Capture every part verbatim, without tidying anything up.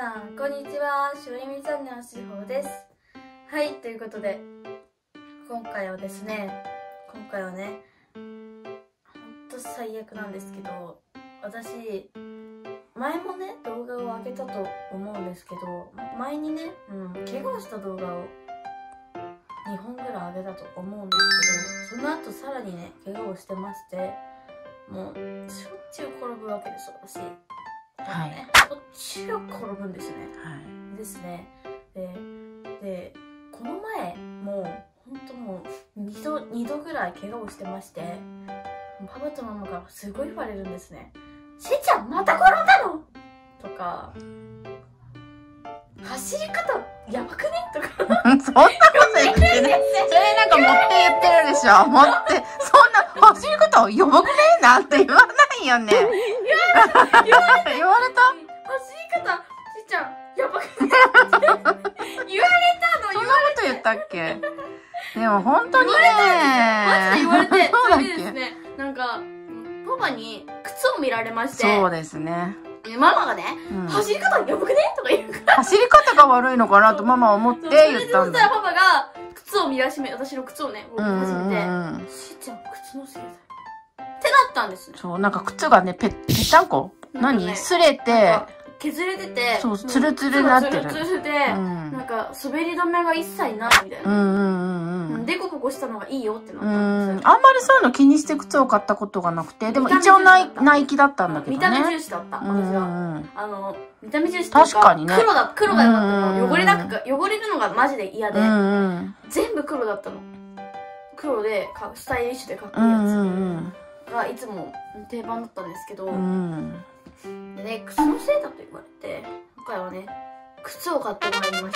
さんこんにちは、しおりみチャンネルのしほうです。はい、ということで今回はですね今回はねほんと最悪なんですけど、私前もね動画を上げたと思うんですけど、前にね、うん、怪我をした動画をにほんぐらい上げたと思うんですけど、その後さらにね怪我をしてまして、もうしょっちゅう転ぶわけです私。 はい、 ね、しょっちゅう転ぶんですね。はい、ですね。で、でこの前もう本当もうにどにどぐらい怪我をしてまして、パパとママからすごい言われるんですね。しーちゃんまた転んだのとか、走り方やばくねとかそんなこと言ってね。それなんか持って言ってるでしょ。持って、そんな走り方やばくねえなって言わないよね。 言われた言われた言われた走り方、しーちゃんやばくねって言われたの。 そんなこと言ったっけ。でも本当にね、 マジで言われて、 そうだっけ。 それでですね、なんかパパに靴を見られまして、 そうですね。 ママがね、うん、走り方やばくねとか言うから、走り方が悪いのかなとママは思って言ったんだ。 そしたらパパが靴を見始め、私の靴をね、見始めて、しーちゃん靴のせいだよってなったんですね。 そう、なんか靴がね、ぺ、ぺったんこ、何、ね、擦れて、 削れてて、 そう、ツルツルになってる。 ツルツルで、うん、なんか滑り止めが一切ないみたいな。うんうんうん。でこぼこしたのがいいよってなったんですよ。 あんまりそういうの気にして靴を買ったことがなくて、でも一応ナイナイキだったんだけどね。 見た目重視だった、私は。あの、見た目重視とか、確かにね。 黒だ、黒がよかったの。汚れなく、汚れるのがマジで嫌で、全部黒だったの。黒で、スタイリッシュでかっこいいやつがいつも定番だったんですけど、でね、靴のせいだと言われて、今回はね、靴を買ってまいりました。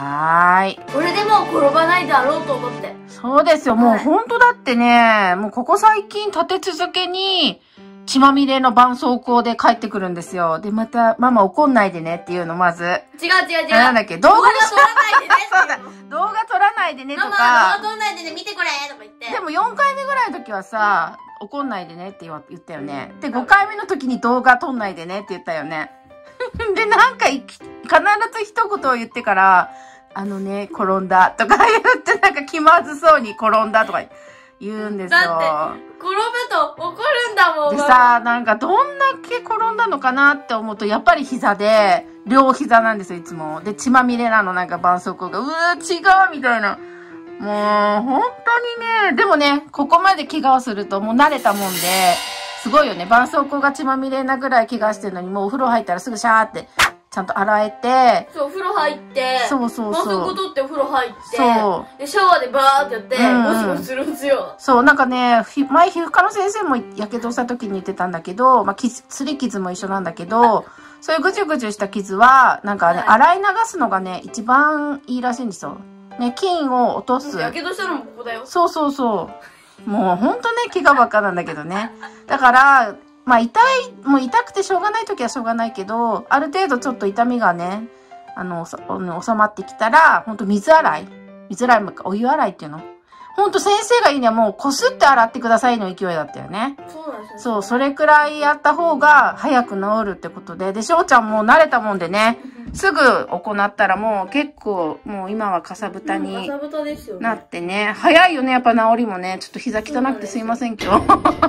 はーい。 これでも転ばないだろうと思って。 そうですよ。もうほんとだってね、もうここ最近立て続けに、血まみれの絆創膏で帰ってくるんですよ。で、また、ママ怒んないでねっていうの、まず。違う違う違う。 なんだっけ、動画撮らないでね。 そうだ。動画撮らないでねとか。 ママ、動画撮らないでね、見てこれとか言って。 でもよんかいめぐらいの時はさ、怒んないでねって言ったよね。で、ごかいめの時に動画撮んないでねって言ったよね。で、なんか、必ず一言を言ってから、あのね、転んだとか言って、なんか気まずそうに転んだとか言うんですよ。 だって、転ぶと怒るんだもん。 でさ、なんかどんだけ転んだのかなって思うと、やっぱり膝で、両膝なんですよ、いつも。で、血まみれなの、なんか絆創膏が、うー、違うみたいな。もう、本当にね、でもね、ここまで怪我をするともう慣れたもんで、すごいよね。絆創膏が血まみれなぐらい怪我してるのに、もうお風呂入ったらすぐシャーって、ちゃんと洗えて。 そう、お風呂入って、 そうそうそう。 絆創膏取ってお風呂入って、 そう。 で、シャワーでバーってやって、ゴシゴシするんですよ。 そう、なんかね、前皮膚科の先生もやけどした時に言ってたんだけど、まあ、すり傷も一緒なんだけど、そういうぐちゅぐちゅした傷は、なんかね、はい、洗い流すのがね、一番いいらしいんですよ。ね、菌を落とす。 やけどしたのもここだよ。 そうそうそう。もうほんとね、怪我ばっかなんだけどね。だから、まあ痛い、もう痛くてしょうがない時はしょうがないけど、ある程度ちょっと痛みがね、あの、収まってきたら、ほんと水洗い。水洗いもお湯洗いっていうの。ほんと先生が言うにはもうこすって洗ってくださいの勢いだったよね。 そうなんですね。 そう、それくらいやった方が早く治るってことで。で、しょうちゃんも慣れたもんでね、すぐ行ったらもう結構、もう今はかさぶたになってね。早いよね、やっぱ治りもね。ちょっと膝汚くてすいません、今日。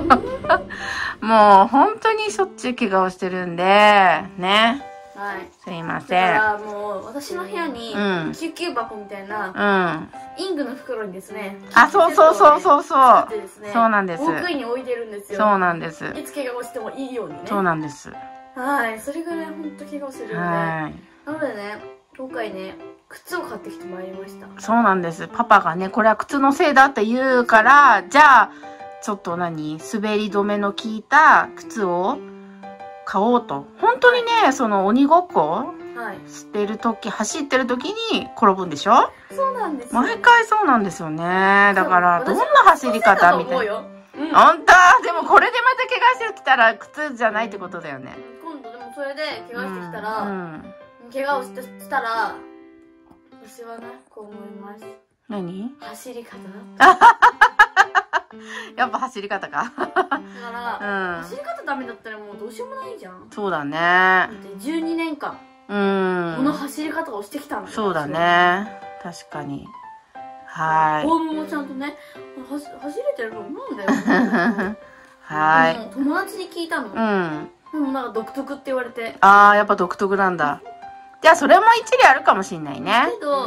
もう本当にしょっちゅう怪我をしてるんで、ね。 はい。 すいません。 だからもう、私の部屋に、救急箱みたいな、うん。イングの袋にですね。 あ、そうそうそうそうそう。そうなんです。 奥に置いてるんですよ。 そうなんです。 いつ怪我をしてもいいようにね。 そうなんです。 はい。それぐらい本当怪我をするんで。はい。なのでね、今回ね、靴を買ってきてまいりました。 そうなんです。パパがね、これは靴のせいだって言うから、じゃあ、ちょっと何滑り止めの効いた靴を買おうと。本当にね、その鬼ごっこしてるとき、走ってるときに転ぶんでしょ？ そうなんですよ。 毎回そうなんですよね。だから、どんな走り方みたいな。本当でもこれでまた怪我してきたら靴じゃないってことだよね。 今度でもそれで怪我してきたら、怪我をしたら、私はね、こう思います。 何？ 走り方だった。 やっぱ走り方か。 だから、うん、走り方ダメだったらもうどうしようもないじゃん。 そうだね。 じゅうにねんかんうん。 この走り方をしてきたんだよ。 そうだね。確かに。はい。 フォームもちゃんとね、走走れてると思うんだよ。 はい。 友達に聞いたの。うん。でもなんか独特って言われて。 ああ、やっぱ独特なんだ。じゃあそれも一理あるかもしんないね。 けど、 うん。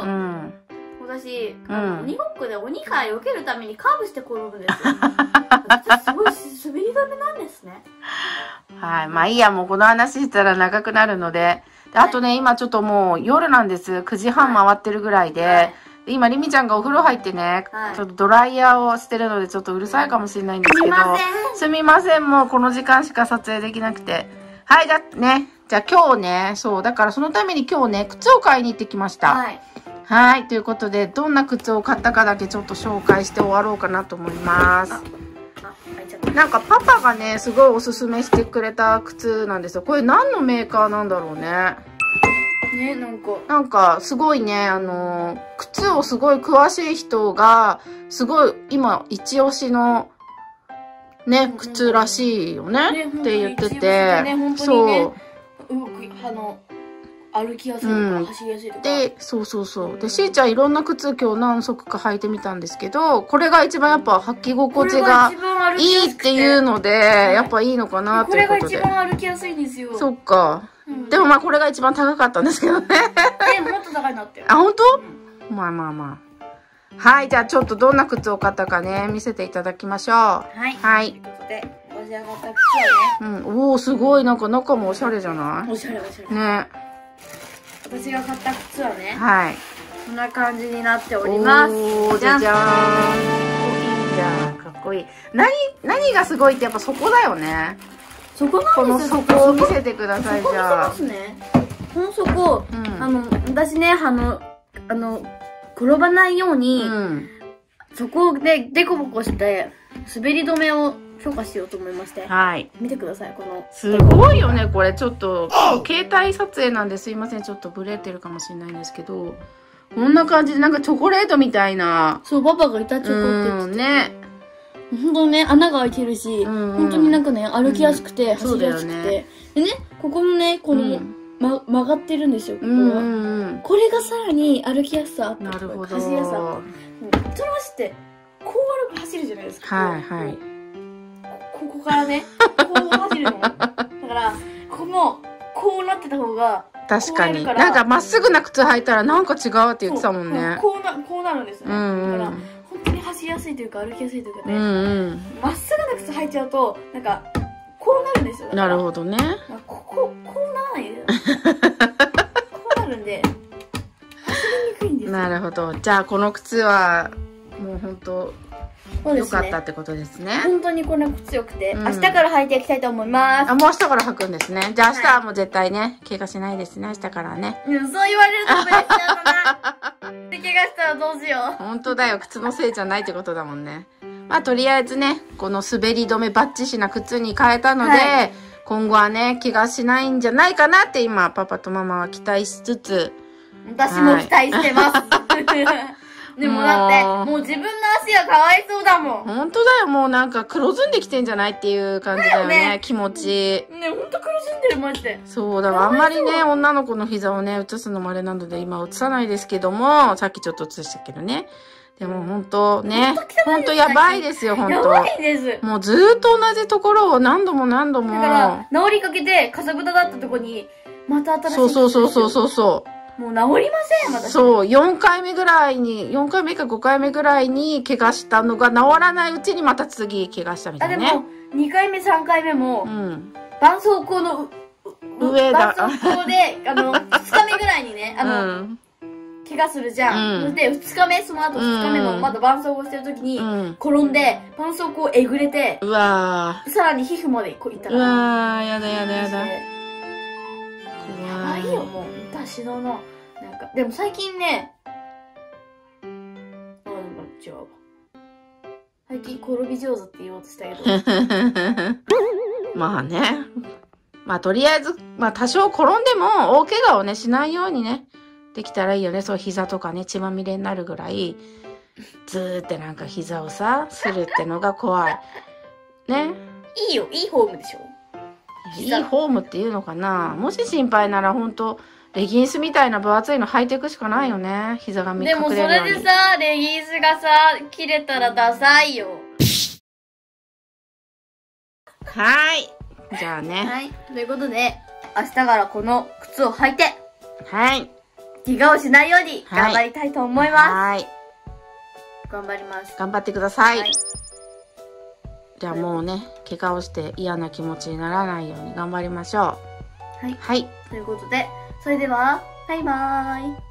私、あの、鬼ごっこで鬼から避けるためにカーブして転ぶんですよ。私すごい滑り止めなんですね。 はい。まあいいや、もうこの話したら長くなるので。であとね、今ちょっともう夜なんです。くじはん回ってるぐらいで。はい、で今、りみちゃんがお風呂入ってね、はい、ちょっとドライヤーをしてるのでちょっとうるさいかもしれないんですけど。すみません。すみません。もうこの時間しか撮影できなくて。はい、じゃあね。じゃあ今日ね、そう、だからそのために今日ね、靴を買いに行ってきました。はい。はい。ということで、どんな靴を買ったかだけちょっと紹介して終わろうかなと思います。なんかパパがね、すごいおすすめしてくれた靴なんですよ。これ何のメーカーなんだろうね。 ね、なんか。 なんか、すごいね、あのー、靴をすごい詳しい人が、すごい今、一押しの、ね、靴らしいよね。ねって言ってて。ね、そう。 動く、あの、歩きやすいとか、走りやすいとか。 で、そうそうそう。で、しーちゃんいろんな靴今日何足か履いてみたんですけど、これが一番やっぱ履き心地がいいっていうので、やっぱいいのかなっていうことで。 これが一番歩きやすいんですよ。 そっか。うん、でもまあこれが一番高かったんですけどね。 え、もっと高いなって。 あ、本当？うん、まあまあまあ。はい、じゃあちょっとどんな靴を買ったかね、見せていただきましょう。 はい。 はい。 ということで、お仕上がった靴はね。うん。おー、すごい。なんか中もおしゃれじゃない？ おしゃれおしゃれ。 ね。 私が買った靴はね、 はい。 こんな感じになっております。 おー、じゃじゃーん。いいじゃん。かっこいい。何、何がすごいってやっぱそこだよね。 そこなんですよ。 この底を見せてください、じゃあ。 そこ見せますね。この底、うん、あの、私ね、あの、あの、転ばないように、うん、そこでデコボコして、滑り止めを強化しようと思いまして。はい。見てください、この。 すごいよね、これ。ちょっと、携帯撮影なんですいません。ちょっとブレてるかもしれないんですけど、こんな感じで、なんかチョコレートみたいな。 そう、パパが板チョコって言ってね。本当ね、穴が開いてるし、うんうん、本当になんかね、歩きやすくて、うん、走りやすくて、ね。でね、ここのね、この、うんま、曲がってるんですよ、ここは。うんうん、これがさらに歩きやすさ、 なるほど。 走りやすさ。もう、人の足って、こう歩く走るじゃないですか。 はいはい。 ここからね、こう走るの。だから、この、こうなってた方が、 確かに。なんかまっすぐな靴履いたらなんか違うって言ってたもんね。 こうな、こうなるんですよね。うんうん、だから、本当に走りやすいというか歩きやすいというかね。ま、うんうん、っすぐな靴履いちゃうと、なんか、こうなるんですよ。 なるほどね。 ここ、こうならないで。こうなるんで、走りにくいんですよ。 なるほど。じゃあこの靴は、もう本当良かったってことですね。 本当にこの靴良くて、うん、明日から履いていきたいと思います。 あ、もう明日から履くんですね。じゃあ明日はもう絶対ね、怪我しないですね、明日からね。 うん、そう言われると嬉しいな。で、怪我したらどうしよう。 本当だよ、靴のせいじゃないってことだもんね。まあとりあえずね、この滑り止めバッチシな靴に変えたので、はい、今後はね、怪我しないんじゃないかなって今、パパとママは期待しつつ。 私も期待してます。はいでもだって、もう自分の足がかわいそうだもん。 本当だよ、もうなんか黒ずんできてんじゃないっていう感じだよね、ね気持ち。 ね、ほんと黒ずんでる、マジで。 そう、だからあんまりね、女の子の膝をね、映すのもあれなので今映さないですけども、さっきちょっと映したけどね。でもほんとね、ほんとやばいですよ、ほんと。 やばいです。 もうずーっと同じところを何度も何度も。 だから、治りかけて、かさぶただったとこに、また新しい。 そうそうそうそうそうそう。 もう治りません、私。 そう、よんかいめぐらいに、よんかいめかごかいめぐらいに怪我したのが治らないうちにまた次怪我したみたいなね。 あ、でも、にかいめさんかいめも、うん。絆創膏の上だ。 絆創膏で、あの、ふつかめぐらいにね、あの、うん、怪我するじゃん。うん、そしてふつかめ、その後ふつかめのまだ絆創膏してる時に、うん、転んで、絆創膏えぐれて、 うわー。さらに皮膚までこういったら。 うわー、やだやだやだ。 やばいよ、もう。私のの。なんか、でも最近ね、あ、でも違うわ。最近転び上手って言おうとしたけど。 まあね。まあとりあえず、まあ多少転んでも大怪我をね、しないようにね、できたらいいよね。そう膝とかね、血まみれになるぐらい、ずーってなんか膝をさ、するってのが怖い。ね。 いいよ、いいフォームでしょ。 いいフォームっていうのかな。もし心配なら本当レギンスみたいな分厚いの履いていくしかないよね。膝が見で隠れるように。 もそれでさ、レギンスがさ、切れたらダサいよ。 はい。じゃあね。 はい。ということで、明日からこの靴を履いて、 はい。 怪我をしないように頑張りたいと思います。 はい。 頑張ります。 頑張ってください。はい、 はい、 じゃあもうね、怪我をして嫌な気持ちにならないように頑張りましょう。 はい。 はい。 ということで、それでは、バイバーイ。